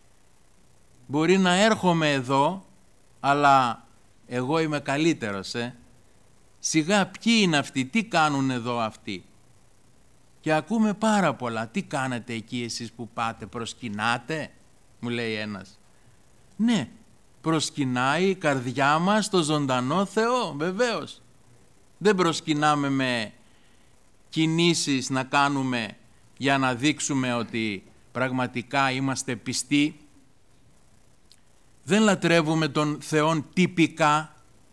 Μπορεί να έρχομαι εδώ, αλλά εγώ είμαι καλύτερος, ε. Σιγά ποιοι είναι αυτοί, τι κάνουν εδώ αυτοί. Και ακούμε πάρα πολλά. Τι κάνετε εκεί εσείς που πάτε, προσκυνάτε. μου λέει ένας. Ναι, προσκυνάει η καρδιά μας στο ζωντανό Θεό, βεβαίως. Δεν προσκυνάμε με κινήσεις να κάνουμε για να δείξουμε ότι πραγματικά είμαστε πιστοί. Δεν λατρεύουμε τον Θεόν τυπικά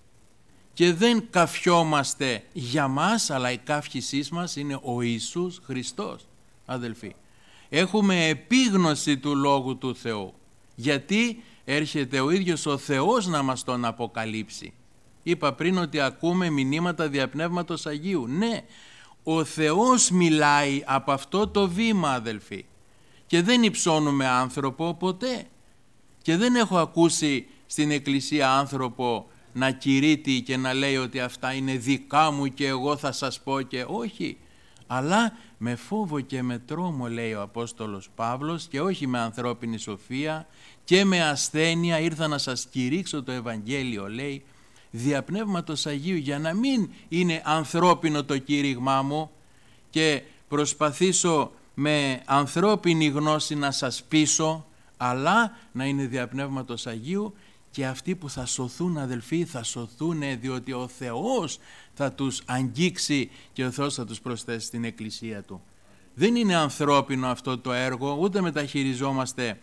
και δεν καφιόμαστε για μας, αλλά η καύχησή μας είναι ο Ιησούς Χριστός, αδελφοί. Έχουμε επίγνωση του Λόγου του Θεού, γιατί έρχεται ο ίδιος ο Θεός να μας τον αποκαλύψει. Είπα πριν ότι ακούμε μηνύματα δια Πνεύματος Αγίου. Ναι, ο Θεός μιλάει από αυτό το βήμα, αδελφοί, και δεν υψώνουμε άνθρωπο ποτέ. Και δεν έχω ακούσει στην Εκκλησία άνθρωπο να κηρύττει και να λέει ότι αυτά είναι δικά μου και εγώ θα σας πω και όχι. Αλλά με φόβο και με τρόμο, λέει ο Απόστολος Παύλος, και όχι με ανθρώπινη σοφία και με ασθένεια ήρθα να σας κηρύξω το Ευαγγέλιο, λέει, δια Πνεύματος Αγίου, για να μην είναι ανθρώπινο το κήρυγμά μου και προσπαθήσω με ανθρώπινη γνώση να σας πείσω, αλλά να είναι δια Πνεύματος Αγίου, και αυτοί που θα σωθούν, αδελφοί, θα σωθούν διότι ο Θεός θα τους αγγίξει και ο Θεός θα τους προσθέσει στην Εκκλησία Του. Δεν είναι ανθρώπινο αυτό το έργο, ούτε μεταχειριζόμαστε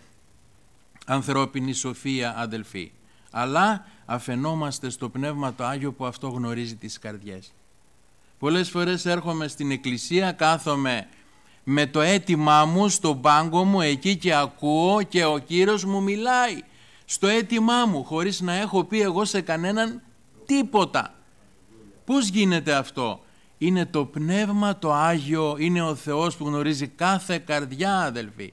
ανθρώπινη σοφία, αδελφοί, αλλά αφαινόμαστε στο Πνεύμα το Άγιο που αυτό γνωρίζει τις καρδιές. Πολλές φορές έρχομαι στην Εκκλησία, κάθομαι με το αίτημά μου στον πάγκο μου εκεί και ακούω και ο Κύριος μου μιλάει στο αίτημά μου χωρίς να έχω πει εγώ σε κανέναν τίποτα. Πώς γίνεται αυτό? Είναι το Πνεύμα το Άγιο, είναι ο Θεός που γνωρίζει κάθε καρδιά, αδελφοί,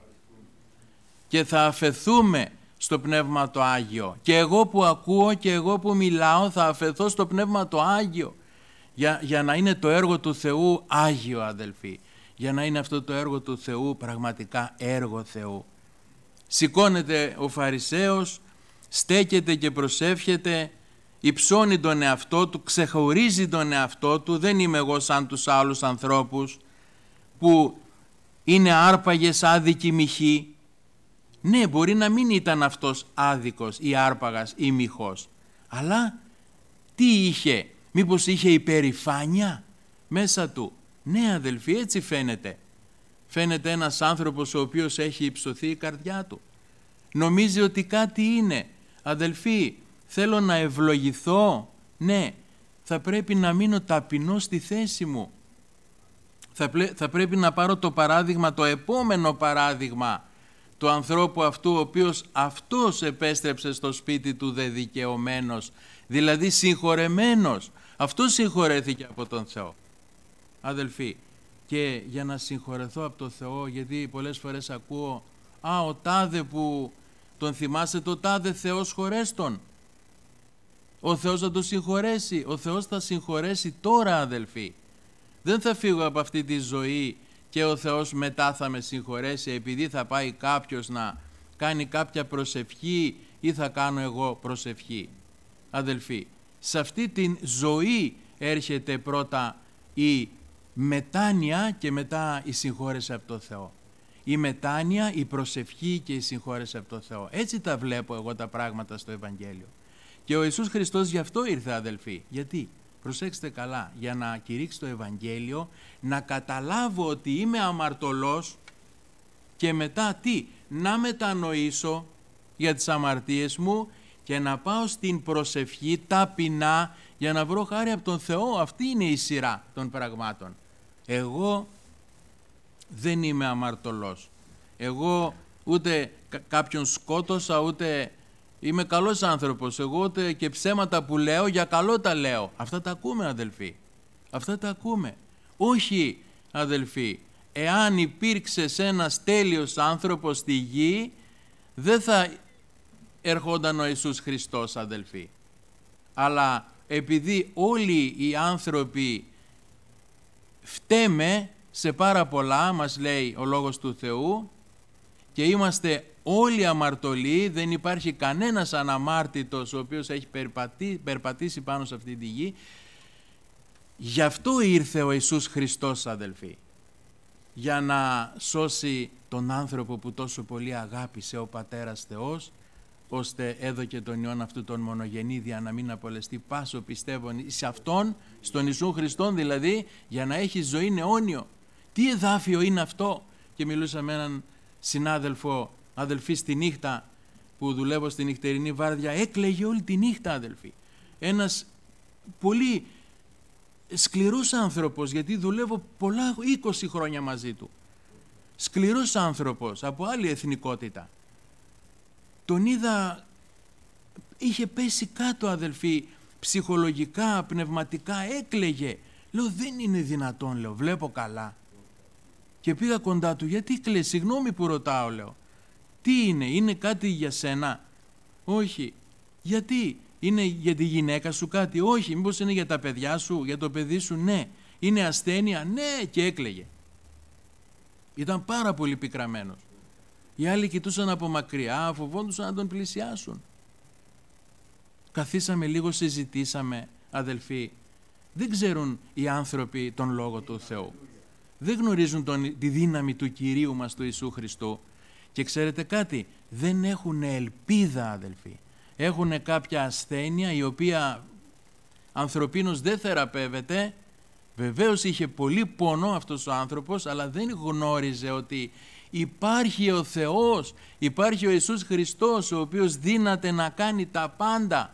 και θα αφεθούμε στο Πνεύμα το Άγιο, και εγώ που ακούω και εγώ που μιλάω θα αφεθώ στο Πνεύμα το Άγιο για, για να είναι το έργο του Θεού Άγιο, αδελφοί, για να είναι αυτό το έργο του Θεού πραγματικά έργο Θεού. Σηκώνεται ο Φαρισαίος, στέκεται και προσεύχεται, υψώνει τον εαυτό του, ξεχωρίζει τον εαυτό του. Δεν είμαι εγώ σαν τους άλλους ανθρώπους που είναι άρπαγες, άδικοι μοιχοί. Ναι, μπορεί να μην ήταν αυτός άδικος ή άρπαγας ή μοιχός, αλλά τι είχε? Μήπως είχε υπερηφάνεια μέσα του? Ναι, αδελφοί, έτσι φαίνεται. Φαίνεται ένας άνθρωπος ο οποίος έχει υψωθεί η καρδιά του. Νομίζει ότι κάτι είναι. Αδελφοί, θέλω να ευλογηθώ. Ναι, θα πρέπει να μείνω ταπεινός στη θέση μου. Θα, πλε... θα πρέπει να πάρω το παράδειγμα, το επόμενο παράδειγμα του ανθρώπου αυτού, ο οποίος αυτός επέστρεψε στο σπίτι του δεδικαιωμένος, δηλαδή συγχωρεμένος. Αυτός συγχωρέθηκε από τον Θεό. Αδελφοί, και για να συγχωρεθώ από τον Θεό, γιατί πολλές φορές ακούω, α, ο τάδε που τον θυμάσαι, το τάδε Θεός χωρέστον. Ο Θεός θα τον συγχωρέσει. Ο Θεός θα συγχωρέσει τώρα, αδελφοί. Δεν θα φύγω από αυτή τη ζωή και ο Θεός μετά θα με συγχωρέσει επειδή θα πάει κάποιος να κάνει κάποια προσευχή ή θα κάνω εγώ προσευχή. Αδελφοί, σε αυτή την ζωή έρχεται πρώτα η μετάνοια και μετά η συγχώρεση από το Θεό. Η μετάνοια, η προσευχή και η συγχώρεση από το Θεό. Έτσι τα βλέπω εγώ τα πράγματα στο Ευαγγέλιο. Και ο Ιησούς Χριστός γι' αυτό ήρθε, αδελφοί. Γιατί? Προσέξτε καλά, για να κηρύξει το Ευαγγέλιο, να καταλάβω ότι είμαι αμαρτωλός και μετά τι? Να μετανοήσω για τις αμαρτίες μου και να πάω στην προσευχή ταπεινά για να βρω χάρη από τον Θεό. Αυτή είναι η σειρά των πραγμάτων. Εγώ δεν είμαι αμαρτωλός. Εγώ ούτε κάποιον σκότωσα, ούτε είμαι καλός άνθρωπος. Εγώ ούτε και ψέματα που λέω για καλό τα λέω. Αυτά τα ακούμε, αδελφοί. Αυτά τα ακούμε. Όχι, αδελφοί, εάν υπήρξε ένας τέλειος άνθρωπος στη γη, δεν θα ερχόταν ο Ιησούς Χριστός, αδελφοί. Αλλά επειδή όλοι οι άνθρωποι φταίμε σε πάρα πολλά, μας λέει ο Λόγος του Θεού, και είμαστε όλοι αμαρτωλοί, δεν υπάρχει κανένας αναμάρτητος ο οποίος έχει περπατήσει, περπατήσει πάνω σε αυτή τη γη. Γι' αυτό ήρθε ο Ιησούς Χριστός, αδελφοί. για να σώσει τον άνθρωπο που τόσο πολύ αγάπησε ο Πατέρας Θεός, ώστε έδωκε τον Υιόν αυτού τον μονογενή για να μην απολεστεί πάσο πιστεύων σε Αυτόν, στον Ιησούν Χριστόν δηλαδή, για να έχει ζωή αιώνιο. Τι εδάφιο είναι αυτό? Και μιλούσα με έναν συνάδελφο, αδελφή, στη νύχτα που δουλεύω στη νυχτερινή βάρδια, έκλαιγε όλη τη νύχτα, αδελφοί. Ένας πολύ σκληρός άνθρωπος, γιατί δουλεύω πολλά, είκοσι χρόνια μαζί του. Σκληρός άνθρωπος, από άλλη εθνικότητα. Τον είδα, είχε πέσει κάτω, αδελφοί, ψυχολογικά, πνευματικά, έκλαιγε. Λέω, δεν είναι δυνατόν, λέω, βλέπω καλά. Και πήγα κοντά του, γιατί κλαις? Συγγνώμη που ρωτάω, λέω. Τι είναι, είναι κάτι για σένα? Όχι. Γιατί? Είναι για τη γυναίκα σου κάτι? Όχι. Μήπως είναι για τα παιδιά σου, για το παιδί σου? Ναι. Είναι ασθένεια? Ναι. Και έκλαιγε. Ήταν πάρα πολύ πικραμένος. Οι άλλοι κοιτούσαν από μακριά, φοβόντουσαν να τον πλησιάσουν. Καθίσαμε λίγο, συζητήσαμε, αδελφοί. Δεν ξέρουν οι άνθρωποι τον Λόγο του Θεού. Δεν γνωρίζουν τον, τη δύναμη του Κυρίου μας του Ιησού Χριστού. Και ξέρετε κάτι, δεν έχουν ελπίδα, αδελφοί. Έχουν κάποια ασθένεια η οποία ανθρωπίνως δεν θεραπεύεται. Βεβαίως είχε πολύ πόνο αυτός ο άνθρωπος, αλλά δεν γνώριζε ότι υπάρχει ο Θεός, υπάρχει ο Ιησούς Χριστός, ο οποίος δύναται να κάνει τα πάντα.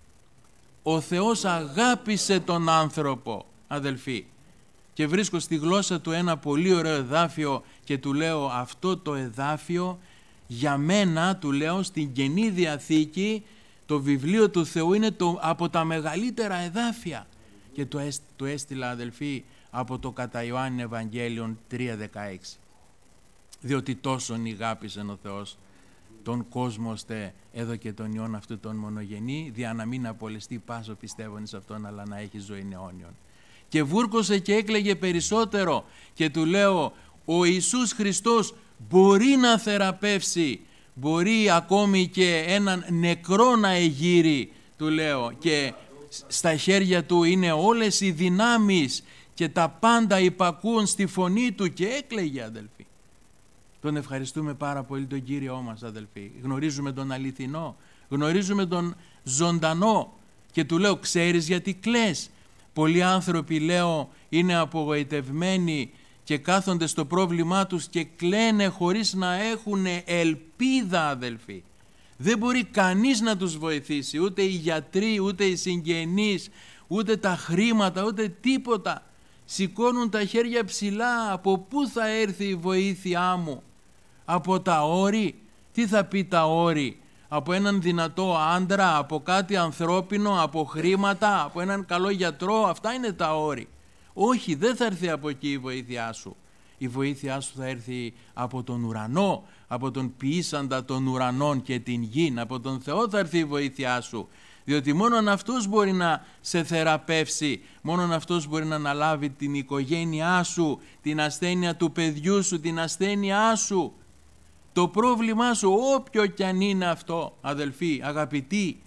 Ο Θεός αγάπησε τον άνθρωπο, αδελφοί. Και βρίσκω στη γλώσσα του ένα πολύ ωραίο εδάφιο και του λέω, αυτό το εδάφιο για μένα, του λέω, στην Καινή Διαθήκη, το βιβλίο του Θεού είναι το, από τα μεγαλύτερα εδάφια. Και το, έσ, το έστειλα, αδελφοί, από το κατά Ιωάννη Ευαγγέλιον τρία δεκαέξι. Διότι τόσον ηγάπησεν ο Θεός τον κόσμο, ώστε έδωκε τον Υιόν αυτού τον μονογενή, δια να μην απολεστεί πάσο πιστεύων σε Αυτόν, αλλά να έχει ζωή αιώνιον. Και βούρκωσε και έκλαιγε περισσότερο και του λέω, ο Ιησούς Χριστός μπορεί να θεραπεύσει, μπορεί ακόμη και έναν νεκρό να εγείρει, του λέω, και στα χέρια του είναι όλες οι δυνάμεις και τα πάντα υπακούν στη φωνή του. Και έκλαιγε, αδελφοί. Τον ευχαριστούμε πάρα πολύ τον Κύριό μας, αδελφοί. Γνωρίζουμε τον αληθινό, γνωρίζουμε τον ζωντανό και του λέω, ξέρεις γιατί κλαις? Πολλοί άνθρωποι, λέω, είναι απογοητευμένοι και κάθονται στο πρόβλημά τους και κλαίνε χωρίς να έχουν ελπίδα, αδελφοί. Δεν μπορεί κανείς να τους βοηθήσει, ούτε οι γιατροί, ούτε οι συγγενείς, ούτε τα χρήματα, ούτε τίποτα. Σηκώνουν τα χέρια ψηλά, από πού θα έρθει η βοήθειά μου? Από τα όρη? Τι θα πει τα όρη? Από έναν δυνατό άντρα, από κάτι ανθρώπινο, από χρήματα, από έναν καλό γιατρό? Αυτά είναι τα όρη. Όχι, δεν θα έρθει από εκεί η βοήθειά σου. Η βοήθειά σου θα έρθει από τον ουρανό, από τον ποιήσαντα των ουρανών και την γην. Από τον Θεό θα έρθει η βοήθειά σου. Διότι μόνον Αυτός μπορεί να σε θεραπεύσει, μόνον Αυτός μπορεί να αναλάβει την οικογένειά σου, την ασθένεια του παιδιού σου, την ασθένειά σου. Το πρόβλημά σου, όποιο κι αν είναι αυτό, αδελφοί, αγαπητοί.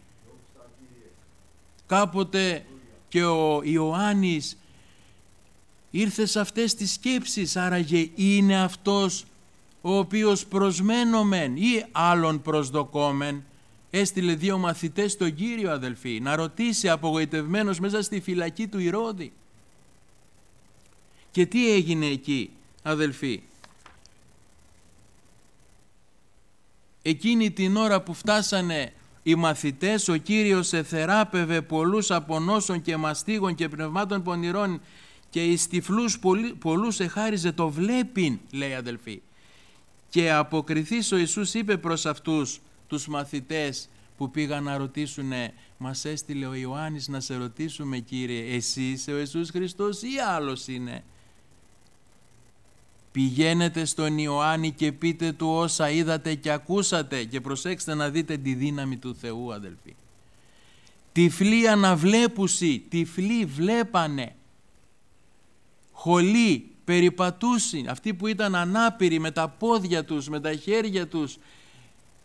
Κάποτε και ο Ιωάννης ήρθε σε αυτές τις σκέψεις, άραγε είναι αυτός ο οποίος προσμένομεν ή άλλον προσδοκόμεν? Έστειλε δύο μαθητές στον Κύριο, αδελφοί, να ρωτήσει, απογοητευμένος μέσα στη φυλακή του Ηρώδη. Και τι έγινε εκεί, αδελφοί? Εκείνη την ώρα που φτάσανε οι μαθητές, ο Κύριος εθεράπευε πολλούς από νόσων και μαστίγων και πνευμάτων πονηρών και εις τυφλούς πολλούς εχάριζε το βλέπειν, λέει, αδελφοί. Και αποκριθείς ο Ιησούς είπε προς αυτούς τους μαθητές που πήγαν να ρωτήσουνε, μας έστειλε ο Ιωάννης να σε ρωτήσουμε, Κύριε, εσύ είσαι ο Ιησούς Χριστός ή άλλος είναι? Πηγαίνετε στον Ιωάννη και πείτε του όσα είδατε και ακούσατε, και προσέξτε να δείτε τη δύναμη του Θεού, αδελφοί. Τυφλοί αναβλέπουσι, τυφλοί βλέπανε, χολοί περιπατούσι, αυτοί που ήταν ανάπηροι με τα πόδια τους, με τα χέρια τους,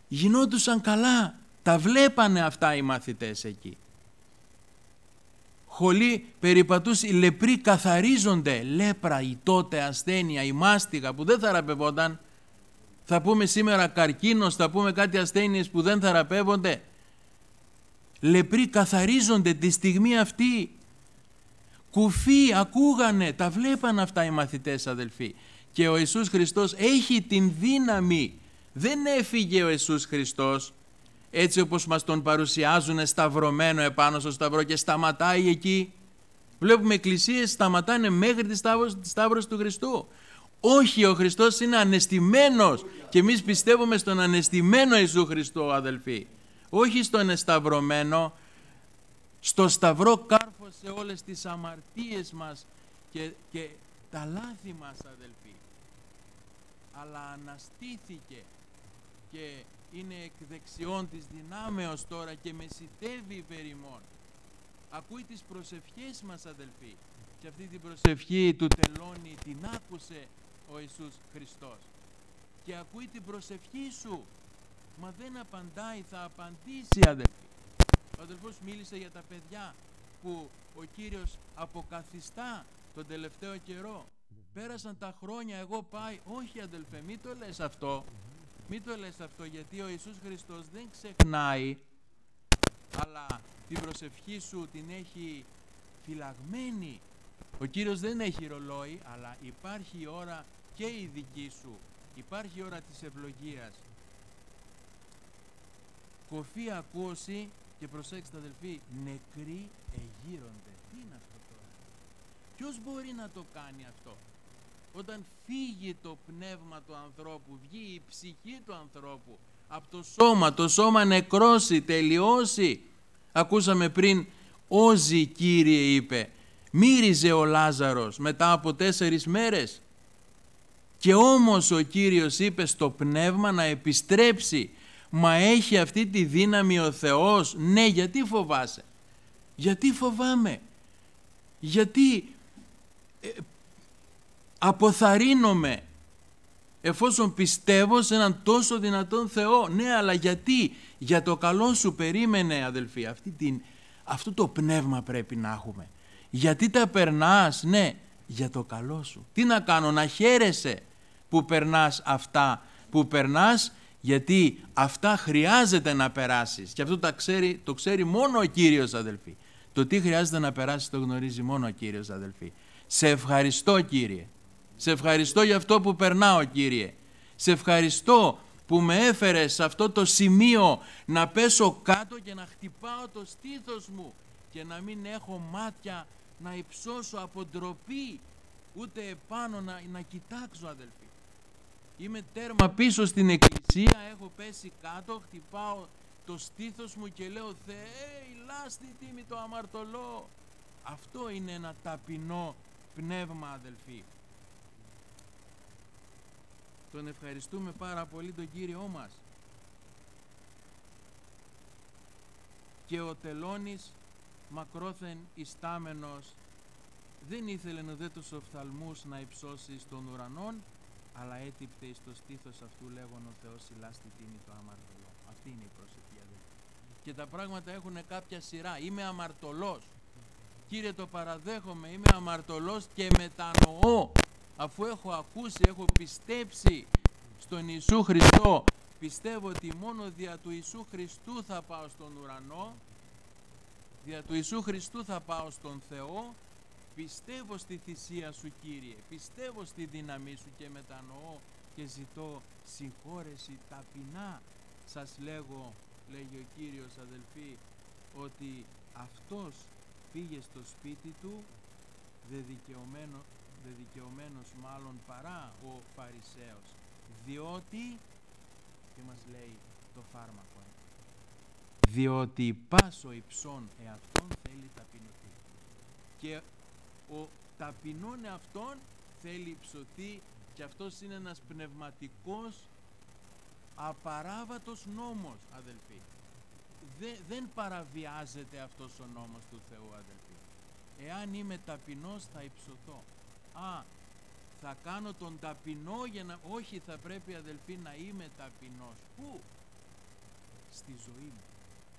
γινόντουσαν καλά, τα βλέπανε αυτά οι μαθητές εκεί. χολοί περιπατούς, οι λεπροί καθαρίζονται. Λέπρα, η τότε ασθένεια, η μάστιγα που δεν θεραπευόταν. Θα πούμε σήμερα καρκίνος, θα πούμε κάτι ασθένειες που δεν θεραπεύονται. Λεπροί καθαρίζονται τη στιγμή αυτή. Κουφοί ακούγανε, τα βλέπαν αυτά οι μαθητές, αδελφοί. Και ο Ιησούς Χριστός έχει την δύναμη. Δεν έφυγε ο Ιησούς Χριστός έτσι όπως μας τον παρουσιάζουν, σταυρωμένο επάνω στο σταυρό και σταματάει εκεί. Βλέπουμε εκκλησίες σταματάνε μέχρι τη σταύρωση, τη σταύρωση του Χριστού. Όχι, ο Χριστός είναι ανεστημένος και εμείς πιστεύουμε στον ανεστημένο Ιησού Χριστό, αδελφοί. Όχι στον εσταυρωμένο. Στο σταυρό κάρφωσε όλες τις αμαρτίες μας και, και τα λάθη μας, αδελφοί. Αλλά αναστήθηκε και είναι εκ δεξιών της δυνάμεως τώρα και μεσητεύει υπέρ ημών. Ακούει τις προσευχές μας, αδελφοί. Και αυτή την προσευχή του τελώνει την άκουσε ο Ιησούς Χριστός. Και ακούει την προσευχή σου. Μα δεν απαντάει, θα απαντήσει, αδελφοί. Ο αδελφός μίλησε για τα παιδιά που ο Κύριος αποκαθιστά τον τελευταίο καιρό. Πέρασαν τα χρόνια, εγώ πάει. Όχι, αδελφέ, μην το λες αυτό. Μην το λες αυτό, γιατί ο Ιησούς Χριστός δεν ξεχνάει, αλλά την προσευχή σου την έχει φυλαγμένη. Ο Κύριος δεν έχει ρολόι, αλλά υπάρχει η ώρα και η δική σου. Υπάρχει η ώρα της ευλογίας. Κοφή ακούωση και προσέξτε, αδελφοί, νεκροί εγείρονται. Τι είναι αυτό τώρα? Ποιος μπορεί να το κάνει αυτό? Όταν φύγει το πνεύμα του ανθρώπου, βγει η ψυχή του ανθρώπου από το σώμα, το σώμα νεκρώσει, τελειώσει. Ακούσαμε πριν, όζει, Κύριε, είπε. Μύριζε ο Λάζαρος μετά από τέσσερις μέρες. Και όμως ο Κύριος είπε στο πνεύμα να επιστρέψει. Μα έχει αυτή τη δύναμη ο Θεός? Ναι, γιατί φοβάσαι? Γιατί φοβάμαι? Γιατί ε, αποθαρρύνομαι εφόσον πιστεύω σε έναν τόσο δυνατόν Θεό? Ναι, αλλά γιατί? Για το καλό σου, περίμενε, αδελφοί. Αυτή την, αυτό το πνεύμα πρέπει να έχουμε. Γιατί τα περνάς? Ναι, για το καλό σου. Τι να κάνω? Να χαίρεσαι που περνάς αυτά που περνάς, γιατί αυτά χρειάζεται να περάσεις. Και αυτό το ξέρει, το ξέρει μόνο ο Κύριος, αδελφοί. Το τι χρειάζεται να περάσεις το γνωρίζει μόνο ο Κύριος, αδελφοί. Σε ευχαριστώ, Κύριε. Σε ευχαριστώ για αυτό που περνάω, Κύριε. Σε ευχαριστώ που με έφερες σε αυτό το σημείο να πέσω κάτω και να χτυπάω το στήθος μου και να μην έχω μάτια να υψώσω από ντροπή, ούτε επάνω να, να κοιτάξω, αδελφοί. Είμαι τέρμα πίσω στην εκκλησία, έχω πέσει κάτω, χτυπάω το στήθος μου και λέω Θεέ, ηλάστη τίμη το αμαρτωλό. Αυτό είναι ένα ταπεινό πνεύμα, αδελφοί. Τον ευχαριστούμε πάρα πολύ τον Κύριό μας. Και ο τελώνης μακρόθεν ιστάμενος δεν ήθελε ουδέ τους οφθαλμούς να υψώσει στον ουρανόν, αλλά έτυπτε εις το στήθος αυτού λέγον ο Θεός ηλάστη τίμη το αμαρτωλό. Αυτή είναι η προσευχή, αδελφοί. Και τα πράγματα έχουν κάποια σειρά. Είμαι αμαρτωλός. Κύριε, το παραδέχομαι, είμαι αμαρτωλός και μετανοώ. Αφού έχω ακούσει, έχω πιστέψει στον Ιησού Χριστό, πιστεύω ότι μόνο δια του Ιησού Χριστού θα πάω στον ουρανό, δια του Ιησού Χριστού θα πάω στον Θεό. Πιστεύω στη θυσία σου, Κύριε, πιστεύω στη δύναμή σου και μετανοώ και ζητώ συγχώρεση ταπεινά. Σας λέγω, λέγει ο Κύριος, αδελφοί, ότι αυτός πήγε στο σπίτι του δεδικαιωμένο, δεδικαιωμένος μάλλον παρά ο Φαρισαίος, διότι, και μας λέει το φάρμακο, διότι πάσο υψών εαυτόν θέλει ταπεινωθεί. Και ο ταπεινών εαυτόν θέλει υψωθεί, και αυτός είναι ένας πνευματικός απαράβατος νόμος, αδελφοί. Δε, δεν παραβιάζεται αυτός ο νόμος του Θεού, αδελφοί. Εάν είμαι ταπεινός θα υψωθώ. Α, θα κάνω τον ταπεινό για να... Όχι, θα πρέπει, αδελφοί, να είμαι ταπεινός. Πού? Στη ζωή μου.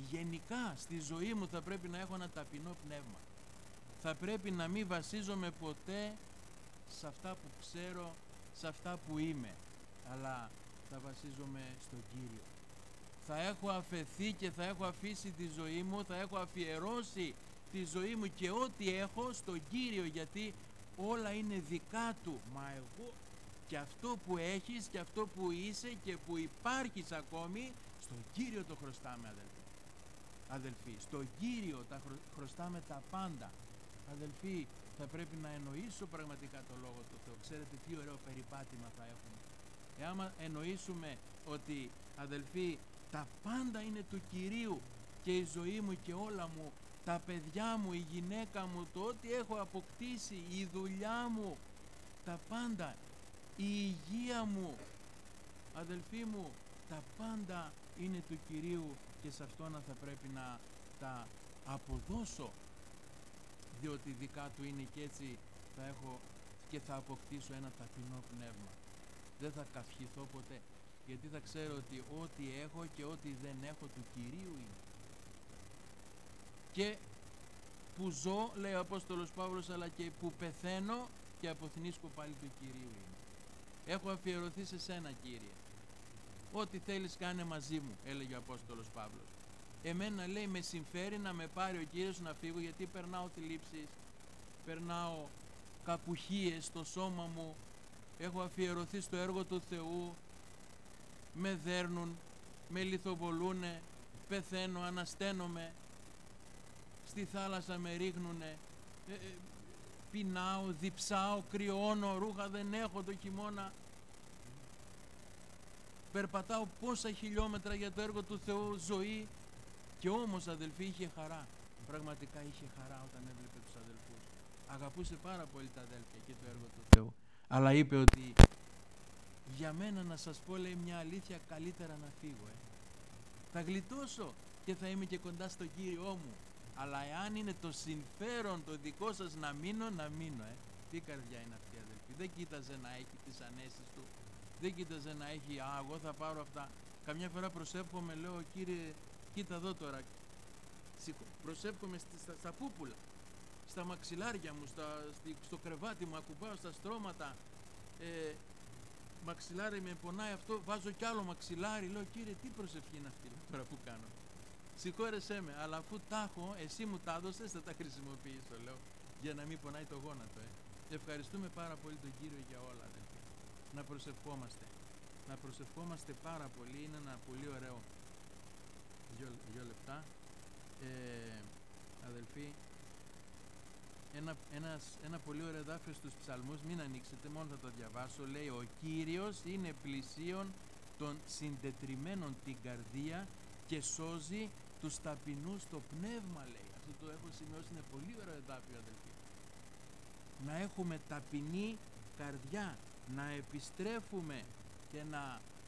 γενικά στη ζωή μου θα πρέπει να έχω ένα ταπεινό πνεύμα. Θα πρέπει να μην βασίζομαι ποτέ σε αυτά που ξέρω, σε αυτά που είμαι, αλλά θα βασίζομαι στον Κύριο. Θα έχω αφαιθεί και θα έχω αφήσει τη ζωή μου, θα έχω αφιερώσει τη ζωή μου και ό,τι έχω στον Κύριο, γιατί όλα είναι δικά Του. Μα εγώ και αυτό που έχεις και αυτό που είσαι και που υπάρχεις ακόμη, στον Κύριο το χρωστάμε, αδελφοί. Αδελφοί, στον Κύριο τα χρωστάμε τα πάντα. Αδελφοί, θα πρέπει να εννοήσω πραγματικά το Λόγο του Θεού. Ξέρετε τι ωραίο περιπάτημα θα έχουμε. Εάν εννοήσουμε ότι, αδελφοί, τα πάντα είναι του Κυρίου και η ζωή μου και όλα μου, τα παιδιά μου, η γυναίκα μου, το ό,τι έχω αποκτήσει, η δουλειά μου, τα πάντα, η υγεία μου, αδελφοί μου, τα πάντα είναι του Κυρίου και σε αυτόν θα πρέπει να τα αποδώσω, διότι δικά Του είναι και έτσι θα έχω και θα αποκτήσω ένα ταπεινό πνεύμα. Δεν θα καυχηθώ ποτέ, γιατί θα ξέρω ότι ό,τι έχω και ό,τι δεν έχω του Κυρίου είναι. Και που ζω, λέει ο Απόστολος Παύλος, αλλά και που πεθαίνω και αποθνίσκω πάλι του Κυρίου είναι. Έχω αφιερωθεί σε σένα, Κύριε. Ό,τι θέλεις κάνε μαζί μου, έλεγε ο Απόστολος Παύλος. Εμένα, λέει, με συμφέρει να με πάρει ο Κύριος να φύγω, γιατί περνάω θλίψεις, περνάω κακουχίες στο σώμα μου, έχω αφιερωθεί στο έργο του Θεού, με δέρνουν, με λιθοβολούνε, πεθαίνω, ανασταίνομαι, στη θάλασσα με ρίχνουνε, ε, ε, πεινάω, διψάω, κρυώνω, ρούχα δεν έχω το χειμώνα, περπατάω πόσα χιλιόμετρα για το έργο του Θεού, ζωή, και όμως, αδελφοί, είχε χαρά. Πραγματικά είχε χαρά όταν έβλεπε τους αδελφούς. Αγαπούσε πάρα πολύ τα αδέλφια και το έργο του Θεού. Αλλά είπε ότι για μένα, να σας πω, λέει, μια αλήθεια, καλύτερα να φύγω. Ε. Θα γλιτώσω και θα είμαι και κοντά στον Κύριό μου. Αλλά εάν είναι το συμφέρον το δικό σας να μείνω, να μείνω. Ε. Τι καρδιά είναι αυτή, αδελφοί. Δεν κοίταζε να έχει τις ανέσεις του. Δεν κοίταζε να έχει, α, εγώ θα πάρω αυτά. Καμιά φορά προσεύχομαι, λέω, Κύριε, κοίτα εδώ τώρα. Προσεύχομαι στα, στα πούπουλα, στα μαξιλάρια μου, στα, στο κρεβάτι μου, ακουμπάω στα στρώματα. Ε, μαξιλάρι με πονάει αυτό, βάζω κι άλλο μαξιλάρι. Λέω, Κύριε, τι προσευχή είναι αυτή τώρα που κάνω. Συγχώρεσέ με, αλλά αφού τα έχω, εσύ μου τα έδωσες, θα τα χρησιμοποιήσω, λέω, για να μην πονάει το γόνατο. Ε. Ευχαριστούμε πάρα πολύ τον Κύριο για όλα, αδελφοί. Να προσευχόμαστε. Να προσευχόμαστε πάρα πολύ, είναι ένα πολύ ωραίο. Δύο, δύο λεπτά. Ε, αδελφοί, ένα, ένας, ένα πολύ ωραίο εδάφιο στους ψαλμούς, μην ανοίξετε, μόνο θα το διαβάσω. Λέει, ο Κύριος είναι πλησίον των συντετριμμένων την καρδία και σώζει τους ταπεινούς το πνεύμα, λέει. Αυτό το έχω σημειώσει, είναι πολύ ωραίο εδάφιο, αδελφοί. Να έχουμε ταπεινή καρδιά, να επιστρέφουμε και να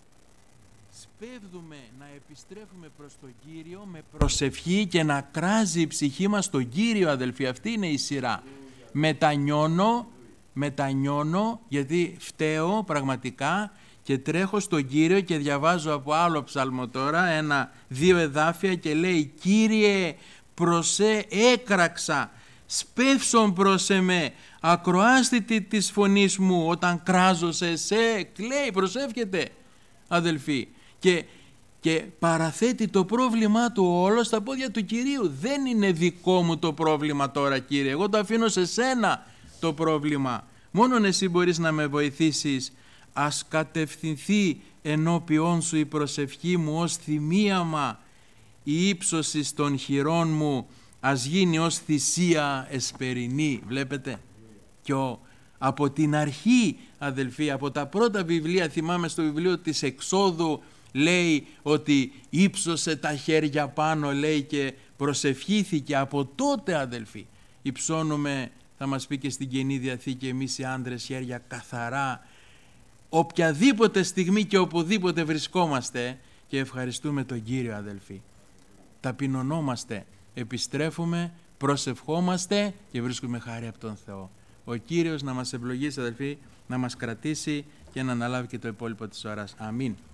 σπέβδουμε, να επιστρέφουμε προς τον Κύριο με προσευχή και να κράζει η ψυχή μας στον Κύριο, αδελφοί. Αυτή είναι η σειρά. Μετανιώνω, μετανιώνω γιατί φταίω πραγματικά και τρέχω στον Κύριο και διαβάζω από άλλο ψάλμο τώρα, ένα, δύο εδάφια και λέει, Κύριε, προσέ έκραξα, σπεύσον προς εμέ, ακροάστητη της φωνής μου όταν κράζω σε εσέ. Κλαίει, προσεύχεται, αδελφοί. Και, και παραθέτει το πρόβλημά του όλο στα πόδια του Κυρίου. Δεν είναι δικό μου το πρόβλημα τώρα, Κύριε. Εγώ το αφήνω σε σένα το πρόβλημα. Μόνον εσύ μπορείς να με βοηθήσεις. Ας κατευθυνθεί ενώπιόν σου η προσευχή μου ως θυμίαμα, η ύψωση των χειρών μου ας γίνει ως θυσία εσπερινή. Βλέπετε. Και ο, από την αρχή, αδελφοί, από τα πρώτα βιβλία, θυμάμαι στο βιβλίο της Εξόδου, λέει ότι ύψωσε τα χέρια πάνω, λέει, και προσευχήθηκε. Από τότε, αδελφοί, υψώνουμε, θα μας πει και στην Καινή Διαθήκη, εμείς οι άντρες, χέρια καθαρά οποιαδήποτε στιγμή και οπουδήποτε βρισκόμαστε, και ευχαριστούμε τον Κύριο, αδελφοί. Ταπεινωνόμαστε, επιστρέφουμε, προσευχόμαστε και βρίσκουμε χάρη από τον Θεό. Ο Κύριος να μας ευλογήσει, αδελφοί, να μας κρατήσει και να αναλάβει και το υπόλοιπο της ώρας. Αμήν.